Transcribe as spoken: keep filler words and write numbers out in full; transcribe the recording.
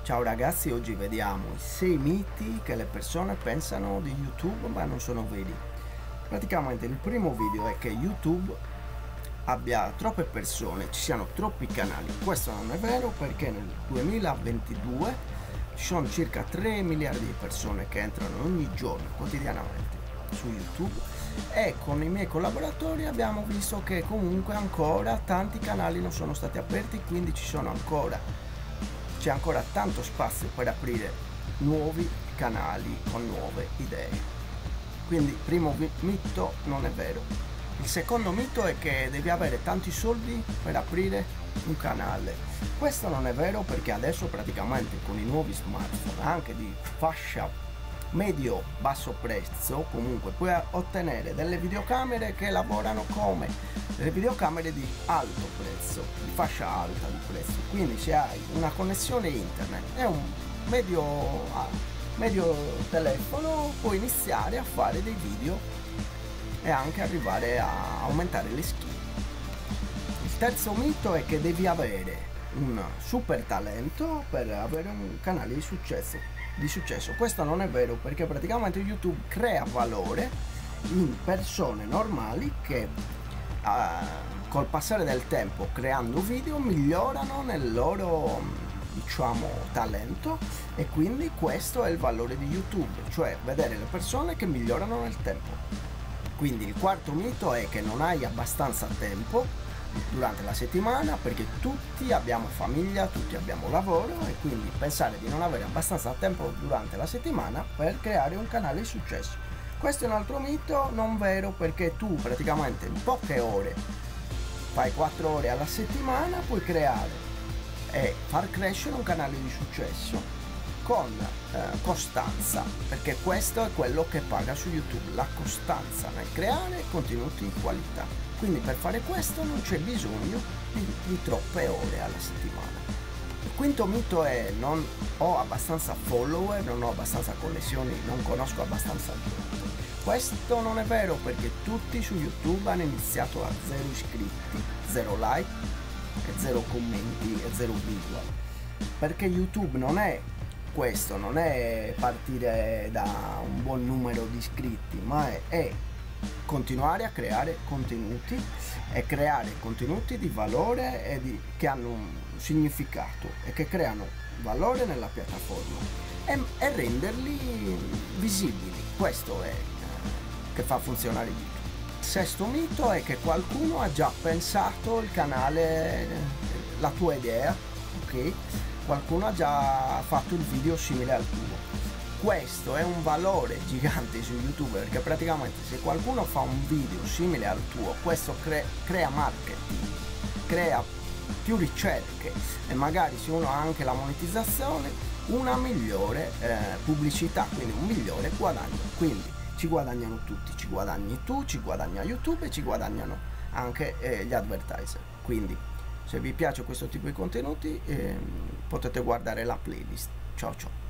Ciao ragazzi, oggi vediamo i sei miti che le persone pensano di YouTube ma non sono veri. Praticamente il primo video è che YouTube abbia troppe persone, ci siano troppi canali. Questo non è vero perché nel duemilaventidue ci sono circa tre miliardi di persone che entrano ogni giorno, quotidianamente, su YouTube, e con i miei collaboratori abbiamo visto che comunque ancora tanti canali non sono stati aperti, quindi ci sono ancora c'è ancora tanto spazio per aprire nuovi canali con nuove idee. Quindi primo mito, non è vero. Il secondo mito è che devi avere tanti soldi per aprire un canale. Questo non è vero perché adesso praticamente con i nuovi smartphone anche di fascia medio basso prezzo comunque puoi ottenere delle videocamere che lavorano come delle videocamere di alto prezzo, di fascia alta di prezzo. Quindi se hai una connessione internet e un medio, medio telefono puoi iniziare a fare dei video e anche arrivare a aumentare le skill. Il terzo mito è che devi avere un super talento per avere un canale di successo. di successo. Questo non è vero perché praticamente YouTube crea valore in persone normali che uh, col passare del tempo, creando video, migliorano nel loro, diciamo, talento, e quindi questo è il valore di YouTube, cioè vedere le persone che migliorano nel tempo. Quindi il quarto mito è che non hai abbastanza tempo durante la settimana perché tutti abbiamo famiglia, tutti abbiamo lavoro, e quindi pensare di non avere abbastanza tempo durante la settimana per creare un canale di successo. Questo è un altro mito non vero perché tu praticamente in poche ore, fai quattro ore alla settimana, puoi creare e far crescere un canale di successo con eh, costanza, perché questo è quello che paga su YouTube, la costanza nel creare contenuti di qualità. Quindi per fare questo non c'è bisogno di, di troppe ore alla settimana. Il quinto mito è non ho abbastanza follower, non ho abbastanza connessioni, non conosco abbastanza gente. Questo non è vero perché tutti su YouTube hanno iniziato a zero iscritti, zero like e zero commenti e zero visual. Perché YouTube non è questo, non è partire da un buon numero di iscritti, ma è, è continuare a creare contenuti e creare contenuti di valore e di, che hanno un significato e che creano valore nella piattaforma e, e renderli visibili. Questo è eh, che fa funzionare YouTube. Il sesto mito è che qualcuno ha già pensato il canale, la tua idea, ok? Qualcuno ha già fatto il video simile al tuo. Questo è un valore gigante su YouTube perché praticamente se qualcuno fa un video simile al tuo, questo cre crea marketing, crea più ricerche e magari se uno ha anche la monetizzazione, una migliore eh, pubblicità, quindi un migliore guadagno. Quindi ci guadagnano tutti, ci guadagni tu, ci guadagna YouTube e ci guadagnano anche eh, gli advertiser. Quindi se vi piace questo tipo di contenuti eh, potete guardare la playlist. Ciao ciao.